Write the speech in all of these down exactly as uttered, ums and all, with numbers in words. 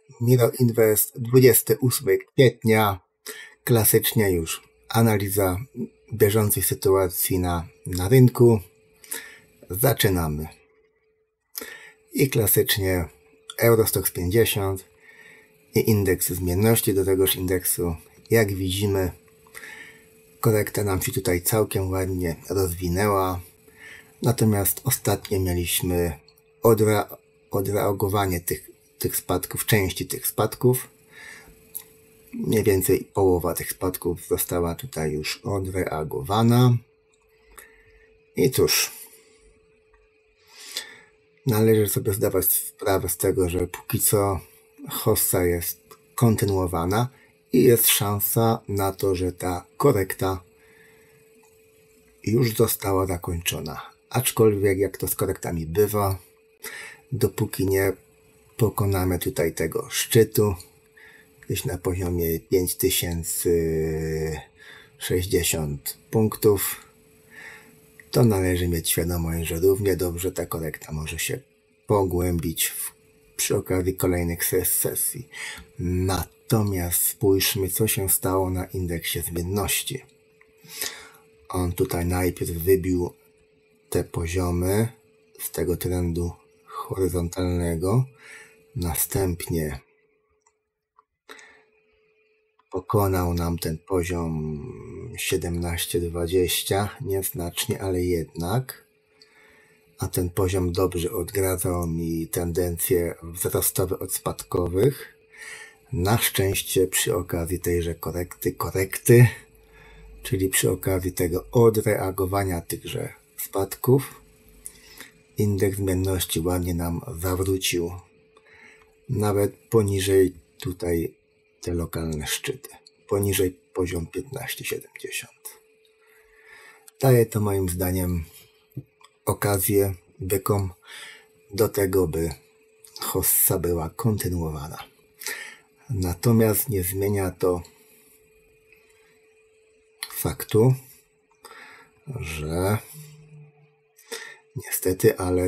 Miro Invest, dwudziestego ósmego kwietnia, klasycznie już analiza bieżącej sytuacji na, na rynku. Zaczynamy. I klasycznie Eurostoxx pięćdziesiąt i indeks zmienności do tegoż indeksu. Jak widzimy, korekta nam się tutaj całkiem ładnie rozwinęła. Natomiast ostatnio mieliśmy odre odreagowanie tych, tych spadków, części tych spadków. Mniej więcej połowa tych spadków została tutaj już odreagowana. I cóż, należy sobie zdawać sprawę z tego, że póki co hossa jest kontynuowana i jest szansa na to, że ta korekta już została zakończona. Aczkolwiek jak to z korektami bywa, dopóki nie pokonamy tutaj tego szczytu, gdzieś na poziomie pięć tysięcy sześćdziesiąt punktów, to należy mieć świadomość, że równie dobrze ta korekta może się pogłębić w, przy okazji kolejnych sesji. Natomiast spójrzmy, co się stało na indeksie zmienności. On tutaj najpierw wybił te poziomy z tego trendu horyzontalnego, następnie pokonał nam ten poziom siedemnaście dwadzieścia, nieznacznie, ale jednak, a ten poziom dobrze odgradzał mi tendencje wzrostowe od spadkowych. Na szczęście przy okazji tejże korekty, korekty, czyli przy okazji tego odreagowania tychże spadków, indeks zmienności ładnie nam zawrócił nawet poniżej tutaj te lokalne szczyty, poniżej poziom piętnaście siedemdziesiąt. Daje to moim zdaniem okazję bykom do tego, by hossa była kontynuowana. Natomiast nie zmienia to faktu, że niestety, ale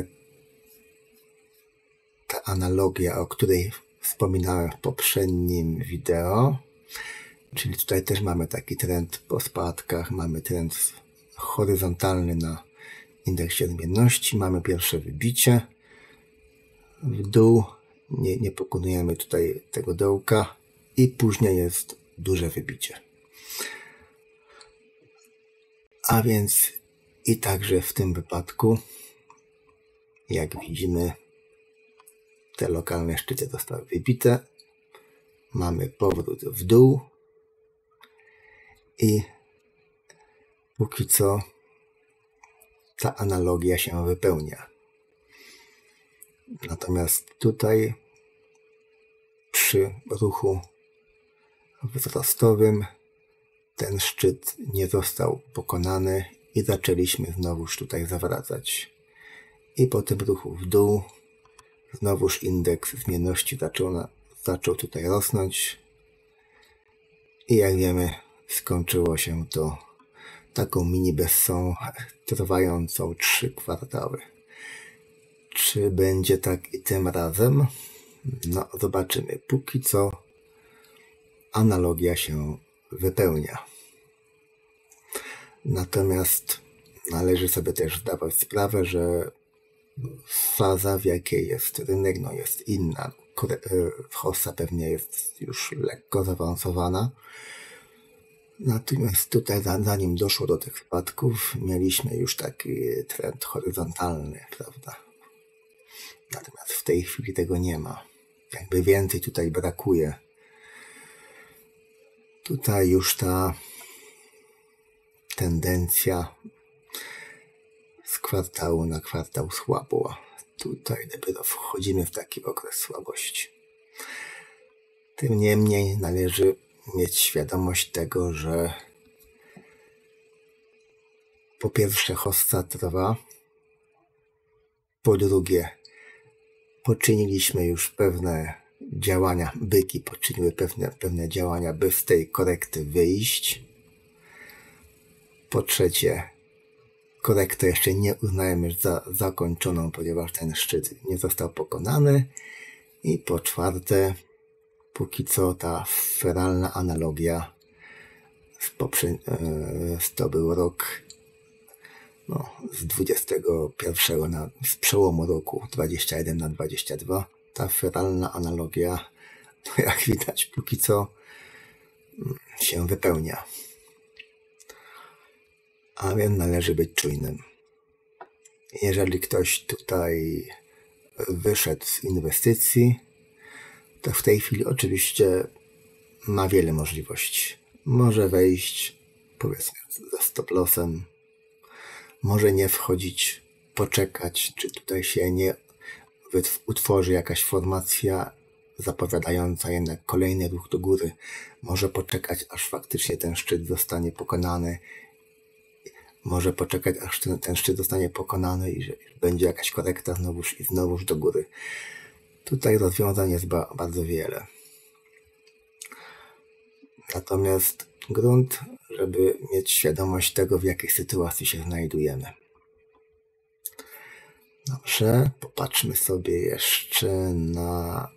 ta analogia, o której wspominałem w poprzednim wideo, czyli tutaj też mamy taki trend po spadkach, mamy trend horyzontalny na indeksie zmienności, mamy pierwsze wybicie w dół, nie, nie pokonujemy tutaj tego dołka i później jest duże wybicie. A więc i także w tym wypadku, jak widzimy, te lokalne szczyty zostały wybite. Mamy powrót w dół i póki co ta analogia się wypełnia. Natomiast tutaj przy ruchu wzrostowym ten szczyt nie został pokonany i zaczęliśmy znowuż tutaj zawracać. I po tym ruchu w dół znowuż indeks zmienności zaczął, na, zaczął tutaj rosnąć i jak wiemy, skończyło się to taką mini bessą trwającą trzy kwartały. Czy będzie tak i tym razem? No, zobaczymy. Póki co analogia się wypełnia. Natomiast należy sobie też zdawać sprawę, że faza, w jakiej jest rynek, no jest inna. Hossa pewnie jest już lekko zaawansowana. Natomiast tutaj, zanim doszło do tych spadków, mieliśmy już taki trend horyzontalny, prawda? Natomiast w tej chwili tego nie ma. Jakby więcej tutaj brakuje. Tutaj już ta tendencja z kwartału na kwartał słabła. Tutaj dopiero wchodzimy w taki okres słabości. Tym niemniej należy mieć świadomość tego, że po pierwsze hossa trwa, po drugie poczyniliśmy już pewne działania, byki poczyniły pewne, pewne działania, by z tej korekty wyjść. Po trzecie, korektę jeszcze nie uznajemy za zakończoną, ponieważ ten szczyt nie został pokonany. I po czwarte, póki co ta sferalna analogia z poprze- yy, to był rok no, z dwudziestego pierwszego na, z przełomu roku dwudziestego pierwszego na dwudziesty drugi. Ta sferalna analogia, no jak widać, póki co się wypełnia. A więc należy być czujnym. Jeżeli ktoś tutaj wyszedł z inwestycji, to w tej chwili oczywiście ma wiele możliwości. Może wejść, powiedzmy, ze stop lossem, może nie wchodzić, poczekać, czy tutaj się nie utworzy jakaś formacja zapowiadająca jednak kolejny ruch do góry. Może poczekać, aż faktycznie ten szczyt zostanie pokonany. Może poczekać, aż ten, ten szczyt zostanie pokonany i że będzie jakaś korekta znowuż i znowuż do góry. Tutaj rozwiązań jest ba- bardzo wiele. Natomiast grunt, żeby mieć świadomość tego, w jakiej sytuacji się znajdujemy. Dobrze, popatrzmy sobie jeszcze na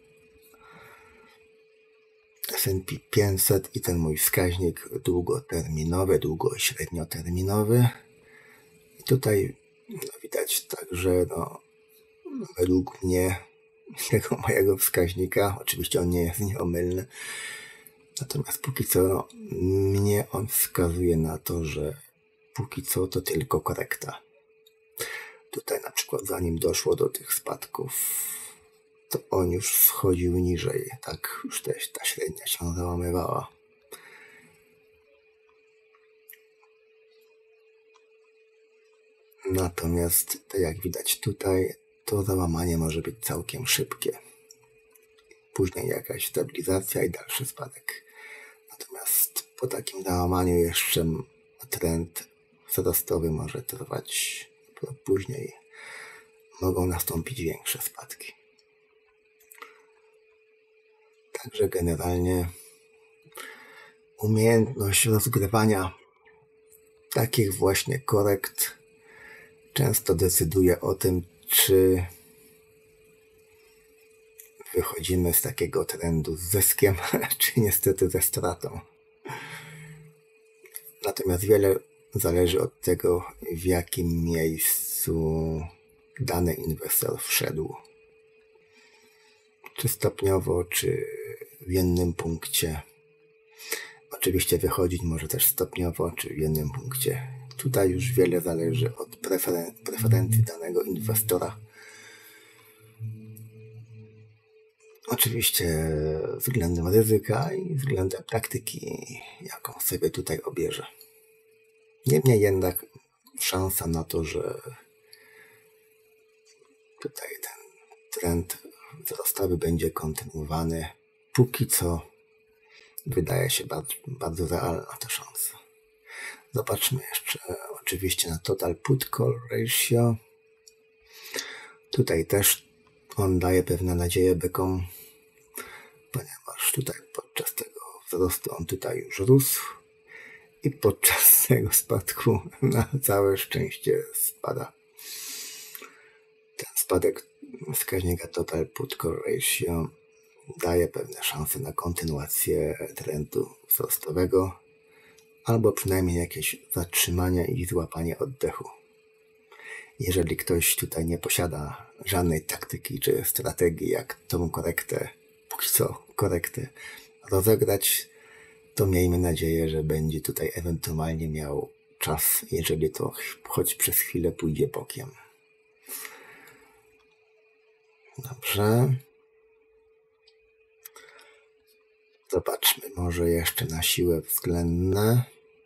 S and P pięćset i ten mój wskaźnik długoterminowy, długo- i średnioterminowy. I tutaj no, widać także, no, według mnie, tego mojego wskaźnika, oczywiście on nie jest nieomylny, natomiast póki co no, mnie on wskazuje na to, że póki co to tylko korekta. Tutaj na przykład zanim doszło do tych spadków, to on już schodził niżej, tak już też ta średnia się załamywała. Natomiast tak jak widać tutaj, to załamanie może być całkiem szybkie. Później jakaś stabilizacja i dalszy spadek. Natomiast po takim załamaniu jeszcze trend wzrostowy może trwać. Później mogą nastąpić większe spadki. Także generalnie umiejętność rozgrywania takich właśnie korekt często decyduje o tym, czy wychodzimy z takiego trendu z zyskiem, czy niestety ze stratą. Natomiast wiele zależy od tego, w jakim miejscu dany inwestor wszedł. Czy stopniowo, czy w jednym punkcie. Oczywiście wychodzić może też stopniowo, czy w jednym punkcie. Tutaj już wiele zależy od preferen- preferencji danego inwestora. Oczywiście względem ryzyka i względem praktyki, jaką sobie tutaj obierze. Niemniej jednak szansa na to, że tutaj ten trend wzrostowy będzie kontynuowany, póki co wydaje się bardzo, bardzo realna ta szansa. Zobaczmy jeszcze oczywiście na Total Put Call Ratio. Tutaj też on daje pewne nadzieje bykom, ponieważ tutaj podczas tego wzrostu on tutaj już rósł i podczas tego spadku na całe szczęście spada. Ten spadek wskaźnika Total Put Call Ratio daje pewne szanse na kontynuację trendu wzrostowego albo przynajmniej jakieś zatrzymanie i złapanie oddechu. Jeżeli ktoś tutaj nie posiada żadnej taktyki czy strategii, jak tą korektę, póki co korektę rozegrać, to miejmy nadzieję, że będzie tutaj ewentualnie miał czas, jeżeli to choć przez chwilę pójdzie bokiem. Dobrze. Zobaczmy może jeszcze na siłę względne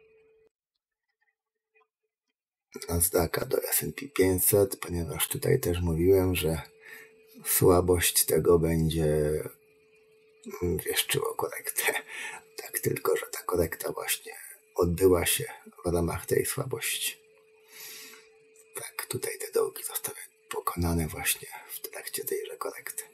Nasdaqa do S and P pięćset, ponieważ tutaj też mówiłem, że słabość tego będzie wieszczyło korektę. Tak tylko, że ta korekta właśnie odbyła się w ramach tej słabości. Tak, tutaj te dołki zostały pokonane właśnie w trakcie tejże korekty.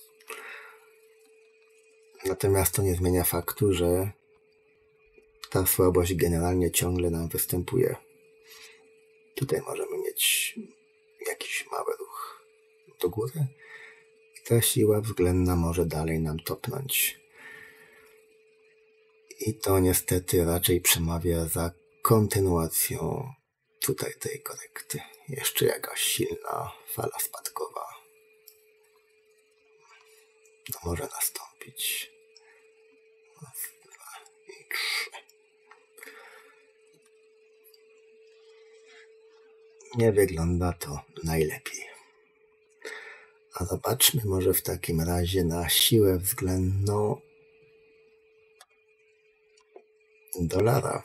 Natomiast to nie zmienia faktu, że ta słabość generalnie ciągle nam występuje. Tutaj możemy mieć jakiś mały ruch do góry i ta siła względna może dalej nam topnąć. I to niestety raczej przemawia za kontynuacją tutaj tej korekty. Jeszcze jakaś silna fala spadkowa no, może nastąpić. Raz, dwa i trzy. Nie wygląda to najlepiej. A zobaczmy może w takim razie na siłę względną dolara.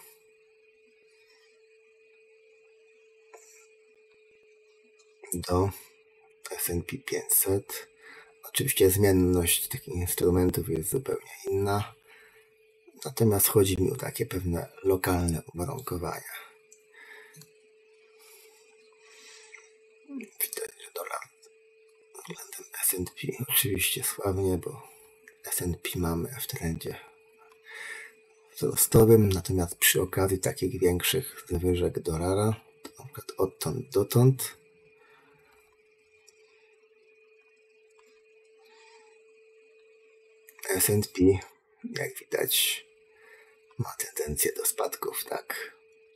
Do S and P pięćset. Oczywiście zmienność takich instrumentów jest zupełnie inna. Natomiast chodzi mi o takie pewne lokalne uwarunkowania. Widać, że dolar względem S and P oczywiście słabnie, bo S and P mamy w trendzie wzrostowym, natomiast przy okazji takich większych zwyżek dolara, to na przykład odtąd dotąd, S and P, jak widać, ma tendencję do spadków, tak?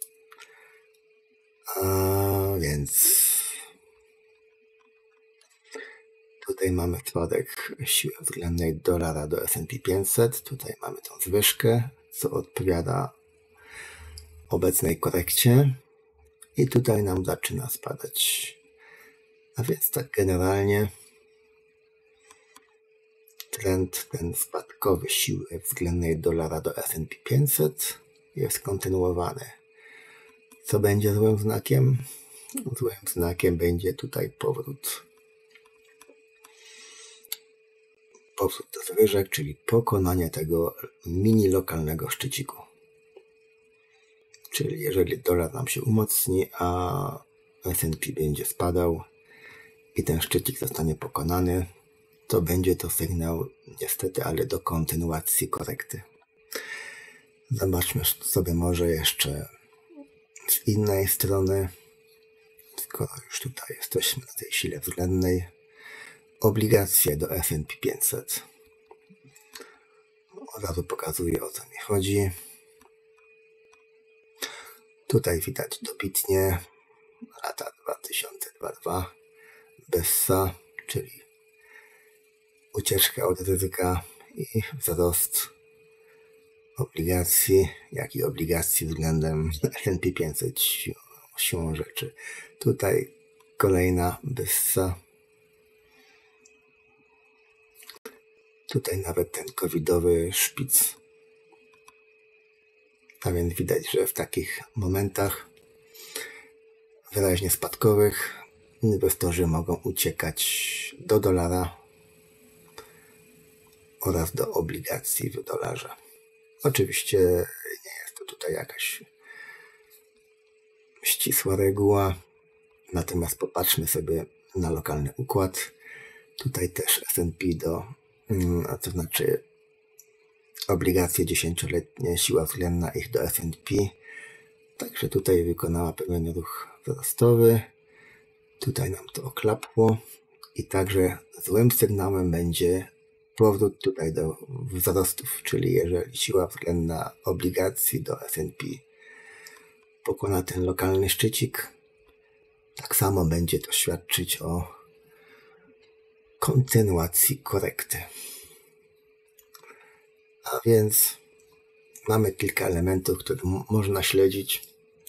A więc tutaj mamy spadek siły względnej dolara do S and P pięćset. Tutaj mamy tą zwyżkę, co odpowiada obecnej korekcie. I tutaj nam zaczyna spadać. A więc tak generalnie trend ten spadkowy siły względnej dolara do S and P pięćset jest kontynuowany. Co będzie złym znakiem? Złym znakiem będzie tutaj powrót. Powrót do zwyżek, czyli pokonanie tego mini lokalnego szczyciku. Czyli jeżeli dolar nam się umocni, a S and P będzie spadał i ten szczycik zostanie pokonany, to będzie to sygnał niestety, ale do kontynuacji korekty. Zobaczmy sobie może jeszcze z innej strony, skoro już tutaj jesteśmy na tej sile względnej, obligacje do S and P pięćset. Od razu pokazuję, o co mi chodzi. Tutaj widać dobitnie lata dwa tysiące dwudziesty drugi, B E S A, czyli ucieczka od ryzyka i wzrost obligacji, jak i obligacji względem S and P pięćset siłą, siłą rzeczy. Tutaj kolejna B E S A. Tutaj nawet ten covidowy szpic. A więc widać, że w takich momentach wyraźnie spadkowych inwestorzy mogą uciekać do dolara oraz do obligacji w dolarze. Oczywiście nie jest to tutaj jakaś ścisła reguła, natomiast popatrzmy sobie na lokalny układ. Tutaj też S and P do, a to znaczy obligacje dziesięcioletnie, siła względna ich do S and P. Także tutaj wykonała pewien ruch wzrostowy. Tutaj nam to oklapło. I także złym sygnałem będzie powrót tutaj do wzrostów, czyli jeżeli siła względna obligacji do S and P pokona ten lokalny szczycik, tak samo będzie to świadczyć o kontynuacji korekty. A więc mamy kilka elementów, które można śledzić,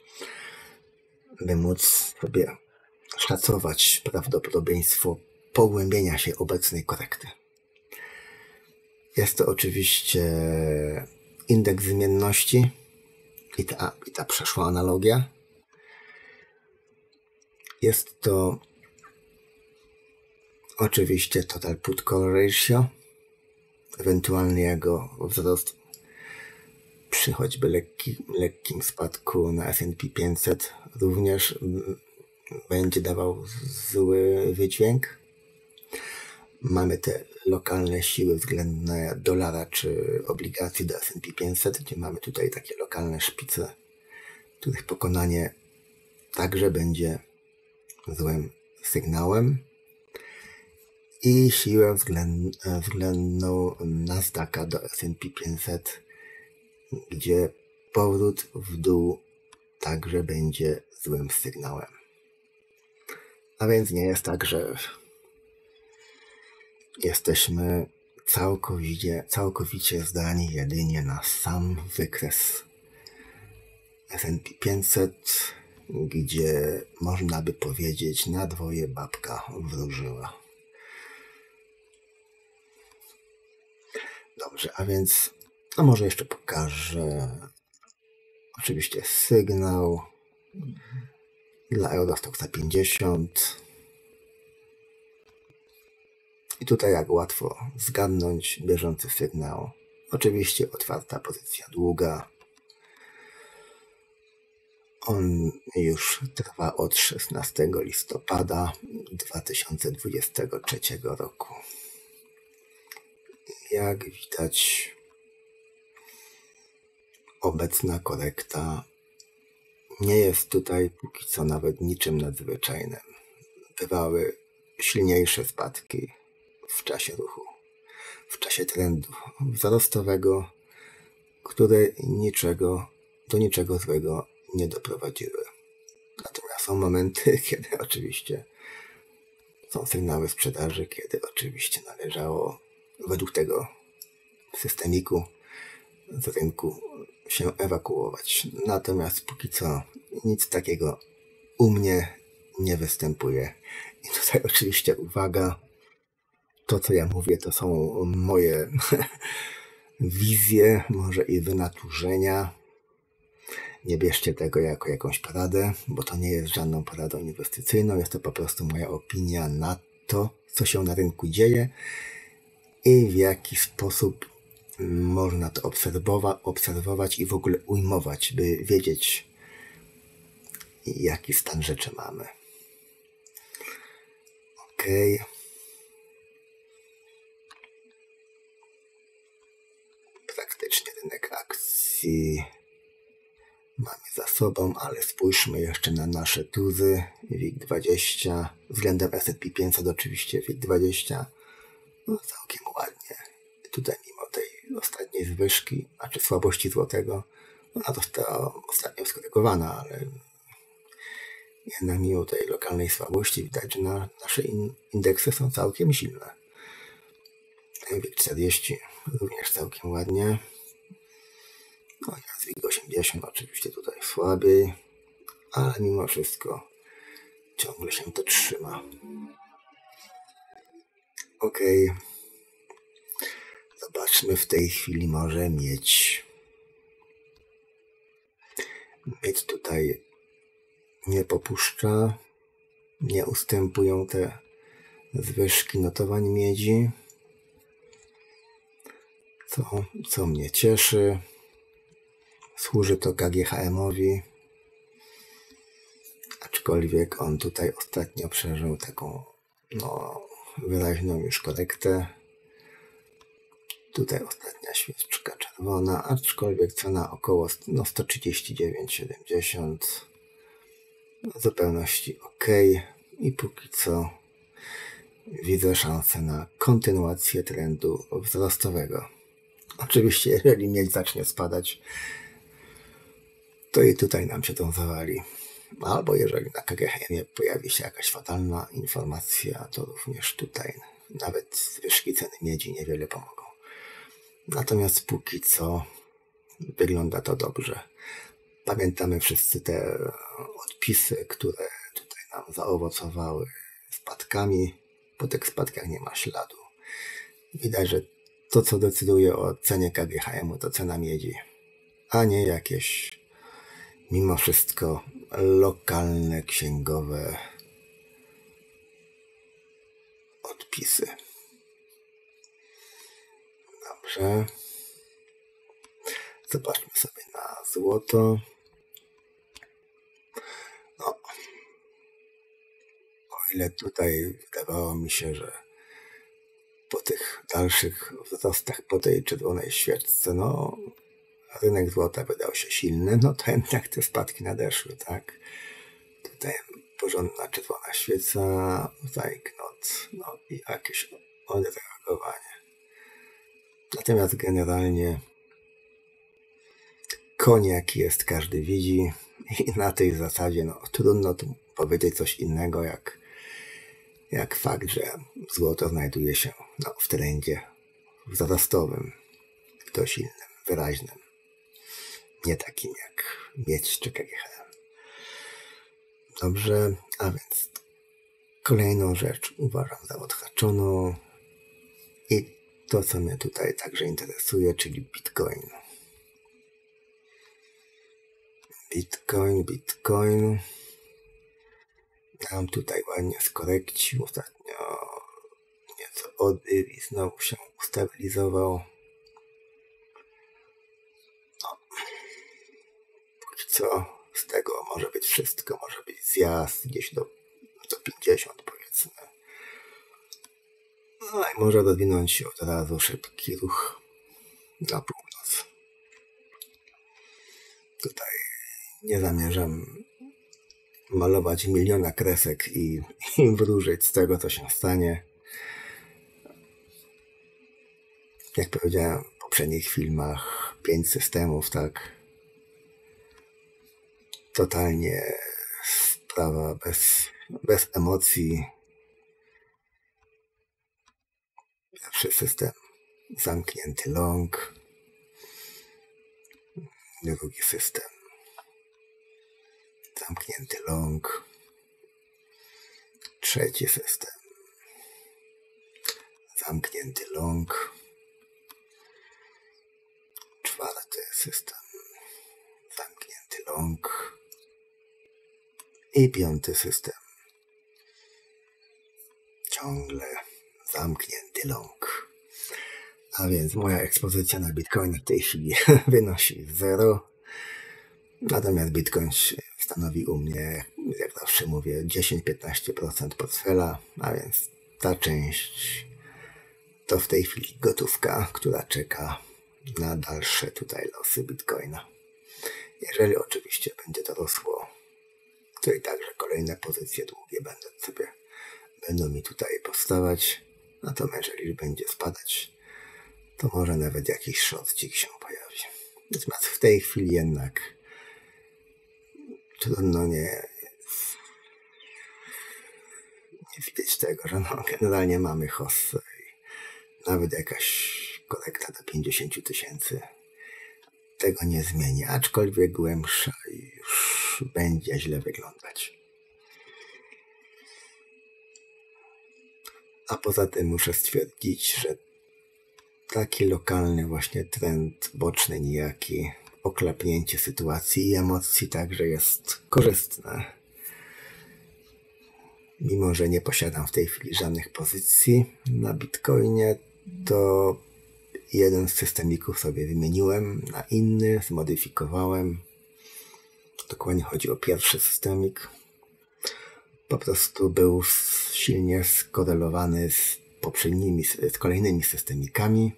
by móc sobie szacować prawdopodobieństwo pogłębienia się obecnej korekty. Jest to oczywiście indeks zmienności i ta, i ta przeszła analogia. Jest to oczywiście total put call ratio, ewentualnie jego wzrost przy choćby lekki, lekkim spadku na S and P pięćset również będzie dawał zły wydźwięk. Mamy te lokalne siły względne dolara czy obligacji do S and P pięćset, gdzie mamy tutaj takie lokalne szpice, których pokonanie także będzie złym sygnałem. I siłę względną Nasdaqa do S and P pięćset gdzie powrót w dół także będzie złym sygnałem. A więc nie jest tak, że jesteśmy całkowicie, całkowicie zdani jedynie na sam wykres S and P pięćset, gdzie można by powiedzieć na dwoje babka wróżyła. Dobrze, a więc a może jeszcze pokażę oczywiście sygnał dla Eurostoxxa pięćdziesiąt. I tutaj jak łatwo zgadnąć bieżący sygnał. Oczywiście otwarta pozycja długa. On już trwa od szesnastego listopada dwa tysiące dwudziestego trzeciego roku. Jak widać, obecna korekta nie jest tutaj póki co nawet niczym nadzwyczajnym. Bywały silniejsze spadki w czasie ruchu, w czasie trendu wzrostowego, które niczego, do niczego złego nie doprowadziły. Natomiast są momenty, kiedy oczywiście są sygnały sprzedaży, kiedy oczywiście należało według tego systemiku z rynku się ewakuować. Natomiast póki co nic takiego u mnie nie występuje. I tutaj oczywiście uwaga, to co ja mówię to są moje wizje, może i wynaturzenia. Nie bierzcie tego jako jakąś poradę, bo to nie jest żadną poradą inwestycyjną, jest to po prostu moja opinia na to, co się na rynku dzieje i w jaki sposób można to obserwować, obserwować i w ogóle ujmować, by wiedzieć, jaki stan rzeczy mamy. Ok. Praktycznie rynek akcji mamy za sobą, ale spójrzmy jeszcze na nasze tuzy. W I G dwadzieścia względem S and P pięćset oczywiście W I G dwadzieścia no, całkiem ładnie. Tutaj mimo tej ostatniej zwyżki, znaczy słabości złotego, ona została ostatnio skorygowana, ale jednak mimo tej lokalnej słabości widać, że na, nasze in, indeksy są całkiem silne. W I G czterdzieści również całkiem ładnie. No i z W I G osiemdziesiąt oczywiście tutaj słabiej, ale mimo wszystko ciągle się to trzyma. Ok. Zobaczmy w tej chwili może miedź. Miedź tutaj nie popuszcza, nie ustępują te zwyżki notowań miedzi, co, co mnie cieszy. Służy to K G H M-owi, aczkolwiek on tutaj ostatnio przeżył taką no, wyraźną już korektę. Tutaj ostatnia świeczka czerwona, aczkolwiek cena około no, sto trzydzieści dziewięć siedemdziesiąt. W zupełności ok. I póki co widzę szansę na kontynuację trendu wzrostowego. Oczywiście jeżeli miedź zacznie spadać, to i tutaj nam się to zawali. Albo jeżeli na K G H M pojawi się jakaś fatalna informacja, to również tutaj nawet zwyżki ceny miedzi niewiele pomogą. Natomiast póki co wygląda to dobrze. Pamiętamy wszyscy te odpisy, które tutaj nam zaowocowały spadkami. Po tych spadkach nie ma śladu. Widać, że to co decyduje o cenie K G H M-u to cena miedzi, a nie jakieś mimo wszystko lokalne księgowe odpisy. Dobrze. Zobaczmy sobie na złoto. No. O ile tutaj wydawało mi się, że po tych dalszych wzrostach, po tej czerwonej świeczce, no rynek złota wydał się silny, no to jednak te spadki nadeszły, tak? Tutaj porządna czerwona świeca, tutaj knot, no i jakieś odreagowanie. Natomiast generalnie koń jaki jest, każdy widzi i na tej zasadzie no, trudno tu powiedzieć coś innego jak, jak fakt, że złoto znajduje się no, w trendzie wzrostowym, dość innym, wyraźnym, nie takim jak miedź czy K G H M. Dobrze, a więc kolejną rzecz uważam za odhaczoną i to, co mnie tutaj także interesuje, czyli Bitcoin. Bitcoin, Bitcoin. Nam tutaj ładnie skorekcił. Ostatnio nieco odbił i znowu się ustabilizował. No. Póki co z tego może być wszystko. Może być zjazd gdzieś do, do pięćdziesiąt powiedzmy. No i może rozwinąć się od razu szybki ruch na północ. Tutaj nie zamierzam malować miliona kresek i, i wróżyć z tego, co się stanie. Jak powiedziałem w poprzednich filmach, pięć systemów, tak? Totalnie sprawa bez, bez emocji. Pierwszy system zamknięty long. Drugi system zamknięty long. Trzeci system zamknięty long. Czwarty system zamknięty long. I piąty system ciągle zamknięty long. A więc moja ekspozycja na Bitcoina w tej chwili wynosi zero. Natomiast Bitcoin stanowi u mnie, jak zawsze mówię, dziesięć do piętnastu procent portfela, a więc ta część to w tej chwili gotówka, która czeka na dalsze tutaj losy Bitcoina. Jeżeli oczywiście będzie to rosło, to i także kolejne pozycje długie będę sobie, będą mi tutaj powstawać. Natomiast jeżeli będzie spadać, to może nawet jakiś shortcik się pojawi. Natomiast w tej chwili jednak trudno nie, nie widzieć tego, że no, generalnie mamy hossę i nawet jakaś korekta do pięćdziesiąt tysięcy tego nie zmieni, aczkolwiek głębsza i już będzie źle wyglądać. A poza tym muszę stwierdzić, że taki lokalny właśnie trend boczny nijaki, oklapnięcie sytuacji i emocji także jest korzystne. Mimo że nie posiadam w tej chwili żadnych pozycji na Bitcoinie, to jeden z systemików sobie wymieniłem na inny, zmodyfikowałem. Dokładnie chodzi o pierwszy systemik. Po prostu był silnie skorelowany z poprzednimi, z kolejnymi systemikami.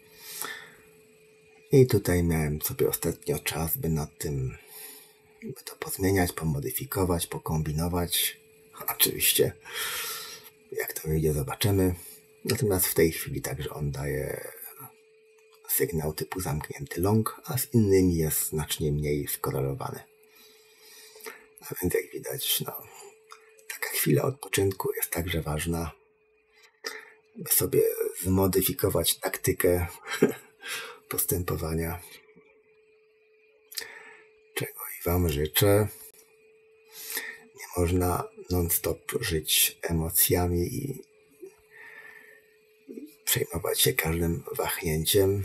I tutaj miałem sobie ostatnio czas, by nad tym by to pozmieniać, pomodyfikować, pokombinować. Oczywiście, jak to wyjdzie, zobaczymy. Natomiast w tej chwili także on daje sygnał typu zamknięty long, a z innymi jest znacznie mniej skorelowany. A więc jak widać, no, taka chwila odpoczynku jest także ważna, by sobie zmodyfikować taktykę postępowania, czego i Wam życzę. Nie można non-stop żyć emocjami i przejmować się każdym wahnięciem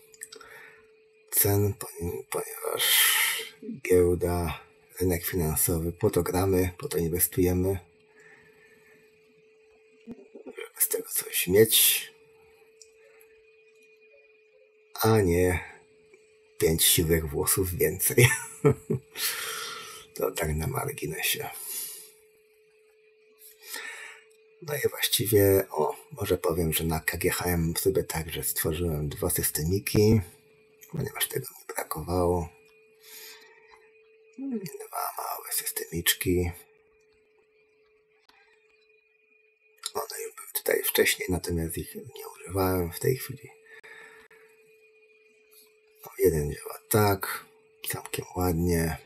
cen, ponieważ giełda, rynek finansowy, po to gramy, po to inwestujemy, żeby z tego coś mieć, a nie pięć siwych włosów więcej. To tak na marginesie. No i właściwie, o, może powiem, że na K G H M sobie także stworzyłem dwa systemiki, ponieważ tego mi brakowało. Dwa małe systemiczki. One już były tutaj wcześniej, natomiast ich nie używałem w tej chwili. O, jeden działa tak, Całkiem ładnie.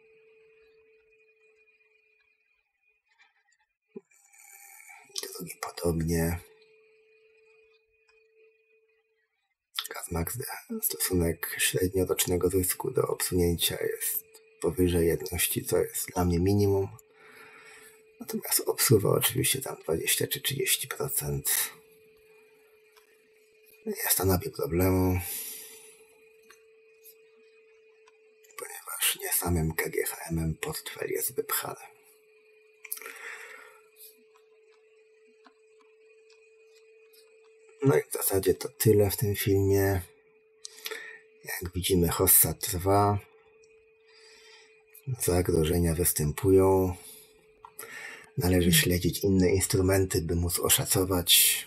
Drugi podobnie. Kazmax stosunek średniorocznego zysku do obsunięcia jest powyżej jedności, co jest dla mnie minimum. Natomiast obsuwa oczywiście tam dwadzieścia czy trzydzieści procent. Nie stanowi problemu, ponieważ nie samym K G H M-em portfel jest wypchany. No i w zasadzie to tyle w tym filmie. Jak widzimy, hossa trwa. Zagrożenia występują. Należy śledzić inne instrumenty, by móc oszacować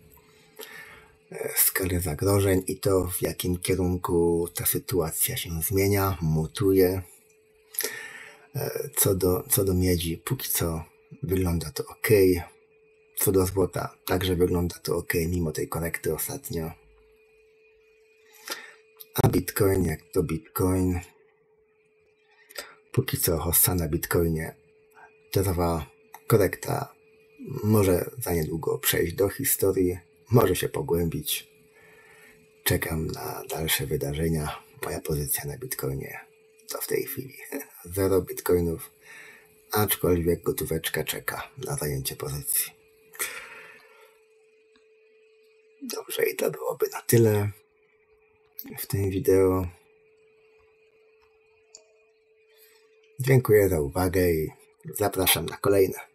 skalę zagrożeń i to, w jakim kierunku ta sytuacja się zmienia, mutuje. Co do, co do miedzi, póki co wygląda to ok. Co do złota, także wygląda to ok, mimo tej korekty ostatnio. A Bitcoin, jak to Bitcoin, póki co hossa na Bitcoinie trwa. Korekta może za niedługo przejść do historii, może się pogłębić. Czekam na dalsze wydarzenia. Moja pozycja na Bitcoinie to w tej chwili zero bitcoinów, aczkolwiek gotóweczka czeka na zajęcie pozycji. Dobrze, i to byłoby na tyle w tym wideo. Dziękuję za uwagę i zapraszam na kolejne.